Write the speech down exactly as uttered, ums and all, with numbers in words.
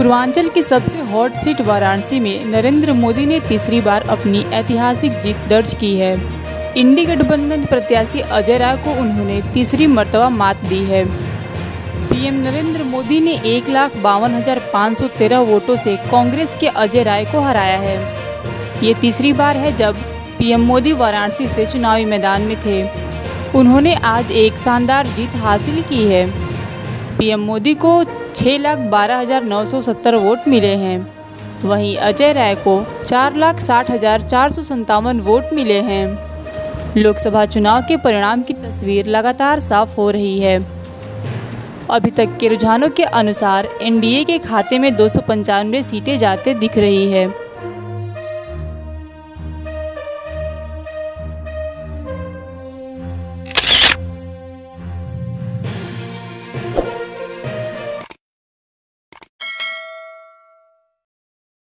पूर्वांचल की सबसे hot seat Varanasi में नरेंद्र मोदी ने तीसरी बार अपनी ऐतिहासिक जीत दर्ज की है। इंडी गठबंधन प्रत्याशी अजय राय को उन्होंने तीसरी मर्तबा मात दी है। पीएम नरेंद्र मोदी ने एक लाख बावन हजार पाँच सौ तेरह वोटों से कांग्रेस के अजय राय को हराया है। ये तीसरी बार है जब पीएम मोदी वाराणसी से चुनावी मैदान में थे। उन्होंने आज एक शानदार जीत हासिल की है। पीएम मोदी को छः लाख बारह हजार नौ सौ सत्तर वोट मिले हैं, वहीं अजय राय को चार लाख साठ हजार चार सौ संतावन वोट मिले हैं। लोकसभा चुनाव के परिणाम की तस्वीर लगातार साफ हो रही है। अभी तक के रुझानों के अनुसार एनडीए के खाते में दो सौ पंचानवे सीटें जाते दिख रही है।